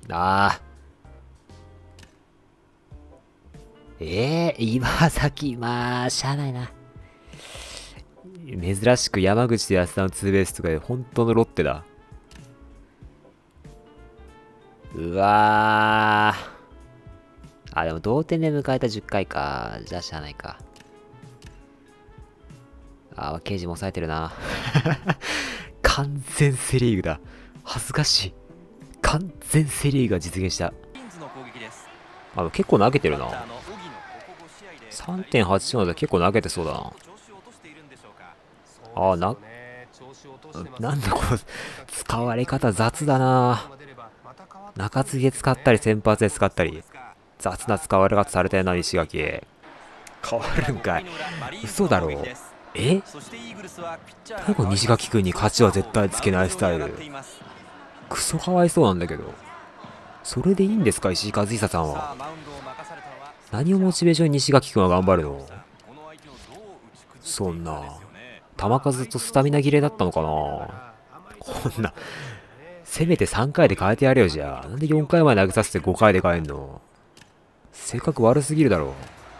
ああ。岩崎、まあ、しゃあないな。珍しく山口と安田のツーベースとかで本当のロッテだ。うわー。あ、でも同点で迎えた10回か。じゃあしゃあないか。あ、刑事も抑えてるな。完全セリーグだ。恥ずかしい。完全セリーグが実現した。結構投げてるな。3.84 だと結構投げてそうだな。なんだこの、使われ方雑だな。中継ぎで使ったり、先発で使ったり。雑な使われ方されたよな、西垣。変わるんかい。嘘だろ。なんか西垣君に勝ちは絶対つけないスタイル。クソかわいそうなんだけど。それでいいんですか、石井和久さんは。何をモチベーションに西垣君は頑張るの？そんな。球数とスタミナ切れだったのかな。こんな。せめて3回で変えてやれよ、じゃあ。なんで4回まで投げさせて5回で変えんの？性格悪すぎるだろ。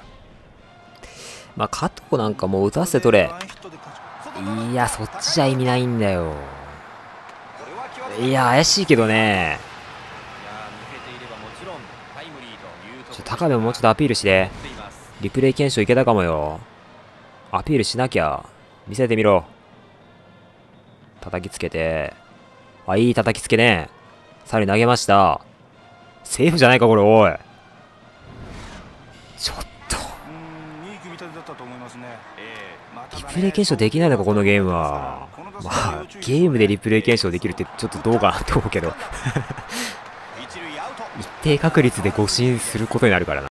まあ、加藤なんかもう打たせて取れ。いや、そっちじゃ意味ないんだよ。いや、怪しいけどね。高部ももうちょっとアピールして。リプレイ検証いけたかもよ。アピールしなきゃ。見せてみろ。叩きつけて。あ、いい叩きつけね。サル投げました。セーフじゃないか、これ、おい。ちょっと。リプレイ検証できないのか、このゲームは。まあ、ゲームでリプレイ検証できるってちょっとどうかなって思うけど。一定確率で誤審することになるからな。